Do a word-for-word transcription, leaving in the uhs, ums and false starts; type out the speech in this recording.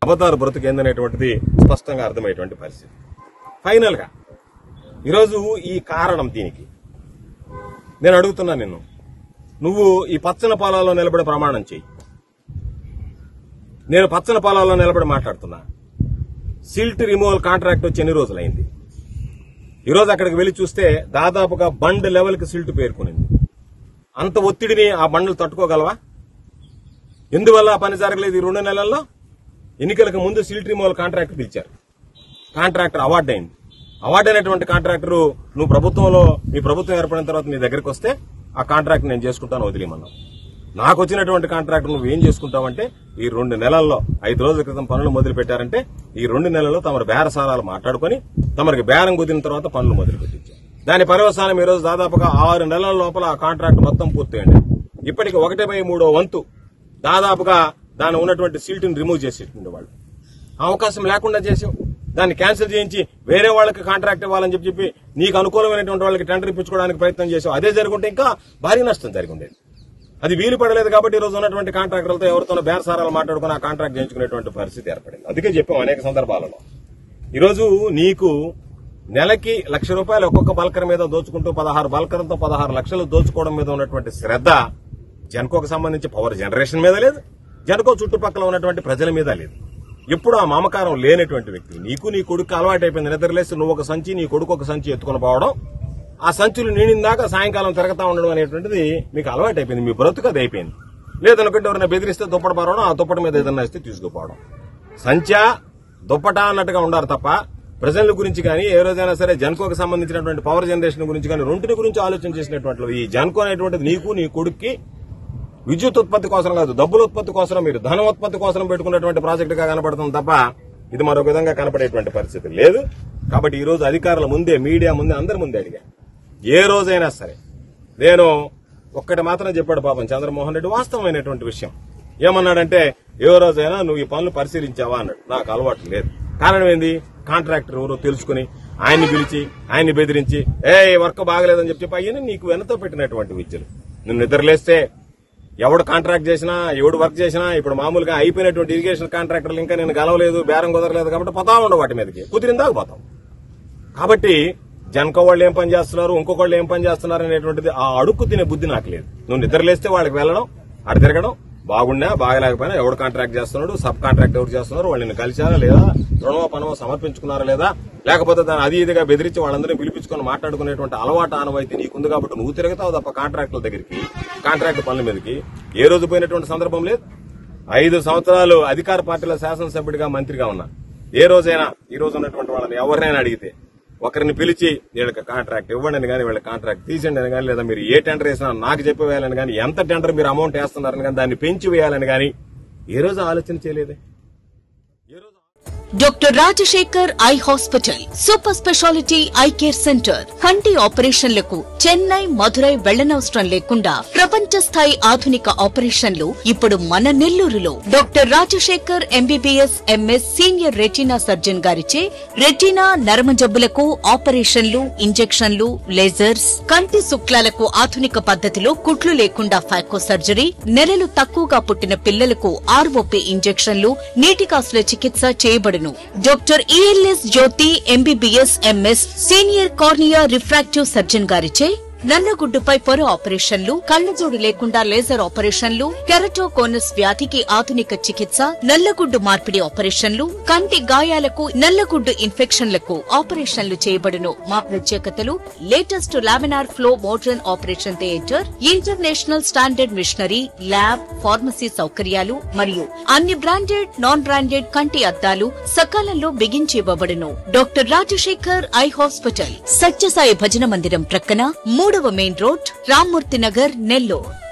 అవతారు బ్రతుకు ఏందనేటువంటిది స్పష్టంగా అర్థమయ్యేటువంటి పరిస్థితి. ఫైనల్ గా ఈరోజు ఈ కారణం దీనికి నేను అడుగుతున్నా నిన్ను, నువ్వు ఈ పచ్చని పొలాల్లో నిలబడి ప్రమాణం చేయి. నేను పచ్చని పొలాల్లో నిలబడి మాట్లాడుతున్నా. సిల్ట్ రిమూవల్ కాంట్రాక్ట్ వచ్చి ఎన్ని రోజులైంది? ఈరోజు అక్కడికి వెళ్లి చూస్తే దాదాపుగా బండ్ లెవెల్ కి సిల్ట్ పేర్కొనింది. అంత ఒత్తిడిని ఆ బండ్లు తట్టుకోగలవా? ఎందువల్ల ఆ పని జరగలేదు? ఈ రెండు నెలల్లో ఎన్నికలకు ముందు సిల్ట్ రిమూవల్ కాంట్రాక్ట్ పిలిచారు. కాంట్రాక్టర్ అవార్డు అయింది. అవార్డు అయినటువంటి కాంట్రాక్టర్ నువ్వు ప్రభుత్వంలో మీ ప్రభుత్వం ఏర్పడిన తర్వాత నీ దగ్గరికి వస్తే ఆ కాంట్రాక్ట్ నేను చేసుకుంటాను వదిలేమన్నావు. నాకు వచ్చినటువంటి కాంట్రాక్టర్ నువ్వు ఏం చేసుకుంటావంటే ఈ రెండు నెలల్లో ఐదు రోజుల క్రితం పనులు మొదలు పెట్టారంటే ఈ రెండు నెలల్లో తమరు బేరసారాలు మాట్లాడుకుని తమరికి బేరం కుదిరిన తర్వాత పనులు మొదలు పెట్టించారు. దాని పర్యవసానం ఈ రోజు దాదాపుగా ఆరు నెలల లోపల ఆ కాంట్రాక్ట్ మొత్తం పూర్తయింది. ఇప్పటికి ఒకటి బై మూడో వంతు దాదాపుగా దాని ఉన్నటువంటి సిల్ట్ ని రిమూవ్ చేసేటువంటి వాళ్ళు అవకాశం లేకుండా చేసావు. దాన్ని క్యాన్సిల్ చేయించి వేరే వాళ్ళకి కాంట్రాక్ట్ ఇవ్వాలని చెప్పి చెప్పి నీకు అనుకూలమైనటువంటి వాళ్ళకి టెండర్ ఇప్పించుకోవడానికి ప్రయత్నం చేసావు. అదే జరుగుంటే ఇంకా భారీ నష్టం జరిగి ఉండేది. అది వీలు పడలేదు కాబట్టి ఈ రోజు ఉన్నటువంటి కాంట్రాక్టర్లతో ఎవరితోనో బేరసారాలు మాట్లాడుకుని ఆ కాంట్రాక్ట్ చేయించుకునేటువంటి పరిస్థితి ఏర్పడింది. అందుకే చెప్పాం అనేక సందర్భాలలో. ఈరోజు నీకు నెలకి లక్ష రూపాయలు ఒక్కొక్క బల్కర్ మీద దోచుకుంటూ పదహారు బల్కర్తో పదహారు లక్షలు దోచుకోవడం మీద ఉన్నటువంటి శ్రద్ధ జెన్కోకు సంబంధించి పవర్ జనరేషన్ మీద లేదు, జెన్కో చుట్టుపక్కల ఉన్నటువంటి ప్రజల మీద లేదు. ఎప్పుడు ఆ మమకారం లేనటువంటి వ్యక్తి నీకు నీ కొడుకు అలవాటు అయిపోయింది. నిద్రలేసి నువ్వు ఒక సంచి నీ కొడుకు ఒక సంచి ఎత్తుకుని పోవడం, ఆ సంచులు నిండిందాక సాయంకాలం తిరగతా ఉండడం అనేటువంటిది మీకు అలవాటు అయిపోయింది. మీ బ్రతుకు అది అయిపోయింది. లేదనుకుంటే ఎవరైనా బెదిరిస్తే దుప్పటి పారవడం, ఆ దుప్పటి మీద ఏదన్నా ఇస్తే తీసుకుపోవడం. సంచా దుప్పట అన్నట్టుగా ఉండారు తప్ప ప్రజల గురించి కానీ ఏ రోజైనా సరే జెన్కోకి సంబంధించినటువంటి పవర్ జనరేషన్ గురించి కానీ రెండింటి గురించి ఆలోచన చేసినటువంటి ఈ జెన్కో అనేటువంటిది నీకు నీ కొడుక్కి విద్యుత్ ఉత్పత్తి కోసం కాదు, డబ్బుల ఉత్పత్తి కోసం, మీరు ధన ఉత్పత్తి కోసం పెట్టుకున్నటువంటి ప్రాజెక్టుగా కనపడుతుంది తప్ప ఇది మరొక విధంగా కనపడేటువంటి పరిస్థితి లేదు. కాబట్టి ఈ రోజు అధికారుల ముందే, మీడియా ముందే, అందరి ముందే అడిగా, ఏ రోజైనా సరే నేను ఒక్కటి మాత్రం చెప్పాడు పాపం చంద్రమోహన్ రెడ్డి, వాస్తవమైనటువంటి విషయం. ఏమన్నాడంటే ఏ రోజైనా నువ్వు ఈ పనులు పరిశీలించావా అన్నాడు. నాకు అలవాటు లేదు. కారణం ఏంది? కాంట్రాక్టర్ ఎవరో తెలుసుకుని ఆయన్ని పిలిచి ఆయన్ని బెదిరించి ఏ వర్క్ బాగలేదని చెప్పి చెప్పి అయ్యని నీకు వెనతో పెట్టినటువంటి విద్యలు. నువ్వు నిద్రలేస్తే ఎవడు కాంట్రాక్ట్ చేసినా ఎవడు వర్క్ చేసినా ఇప్పుడు మామూలుగా అయిపోయినటువంటి ఇరిగేషన్ కాంట్రాక్టర్లు ఇంకా నేను గెలవలేదు, బేరం కుదరలేదు కాబట్టి పోతా ఉండవు వాటి మీదకి, కుదిరిందాక పోతాం. కాబట్టి జెన్కో వాళ్ళు ఏం పని చేస్తున్నారు, ఇంకొకళ్ళు ఏం పని చేస్తున్నారు అనేటువంటిది ఆ అడుక్కు తినే బుద్ధి నాకు లేదు. నువ్వు నిద్రలేస్తే వాళ్ళకి వెళ్ళడం, అటు తిరగడం, బాగున్నా బాగలేకపోయినా ఎవడు కాంట్రాక్ట్ చేస్తున్నాడు, సబ్ కాంట్రాక్ట్ ఎవరు చేస్తున్నారు, వాళ్ళని కలిసారా లేదా, రుణమో పనమో సమర్పించుకున్నారా లేదా, లేకపోతే దాన్ని అది ఇదిగా బెదిరించి వాళ్ళందరినీ పిలిపించుకొని మాట్లాడుకునేటువంటి అలవాటు ఆనవైతే నీకుంది కాబట్టి నువ్వు తిరుగుతావు తప్ప కాంట్రాక్టుల దగ్గరికి, కాంట్రాక్ట్ పనుల మీదకి ఏ రోజు పోయినటువంటి సందర్భం లేదు. ఐదు సంవత్సరాలు అధికార పార్టీలో శాసనసభ్యుడిగా మంత్రిగా ఉన్నా ఏ రోజైనా ఈ రోజు ఉన్నటువంటి వాళ్ళని ఎవరినైనా అడిగితే ఒకరిని పిలిచి వీళ్ళకి కాంట్రాక్ట్ ఇవ్వండి అని కానీ వీళ్ళ కాంట్రాక్ట్ తీసేయండి అని కానీ లేదా మీరు ఏ టెండర్ వేసినా నాకు చెప్పి వేయాలని కానీ ఎంత టెండర్ మీరు అమౌంట్ వేస్తున్నారని కానీ దాన్ని పెంచి వేయాలని కానీ ఏ రోజు ఆలోచన చేయలేదే. Doctor Rajasekhar eye hospital super speciality eye care centre. కంటి ఆపరేషన్లకు చెన్నై, మధురై వెళ్లనవసరం లేకుండా ప్రపంచ స్థాయి ఆధునిక ఆపరేషన్లు ఇప్పుడు మన నెల్లూరులో. Doctor Rajasekhar MBBS MS senior retina surgeon గారిచే రెటీనా, నరమ జబ్బులకు ఆపరేషన్లు, ఇంజెక్షన్లు, లేజర్స్, కంటి శుక్లాలకు ఆధునిక పద్ధతిలో కుట్లు లేకుండా ఫాకో సర్జరీ, నెలలు తక్కువగా పుట్టిన పిల్లలకు ఆర్ఓపీ ఇంజెక్షన్లు, నీటి కాసుల చికిత్స చేయబడును. Doctor ELS Jyothi MBBS MS senior cornea refractive surgeon గారిచే నల్లగుడ్డుపై పొర ఆపరేషన్లు, కళ్లజోడు లేకుండా లేజర్ ఆపరేషన్లు, కెరటోకోనస్ వ్యాధికి ఆధునిక చికిత్స, నల్లగుడ్డు మార్పిడి ఆపరేషన్లు, కంటి గాయాలకు, నల్లగుడ్డు ఇన్ఫెక్షన్లకు ఆపరేషన్లు చేయబడును. మా ప్రత్యేకతలు latest laminar flow modern operation theatre, international standard machinery, lab, pharmacy సౌకర్యాలు మరియు అన్ని బ్రాండెడ్, నాన్ బ్రాండెడ్ కంటి అద్దాలు సకాలంలో బిగించి ఇవ్వబడును. Doctor Rajasekhar eye hospital, Satyasai భజన మందిరం ప్రక్కన, మూడవ మెయిన్ రోడ్, రామ్మూర్తి నగర్, నెల్లూరు.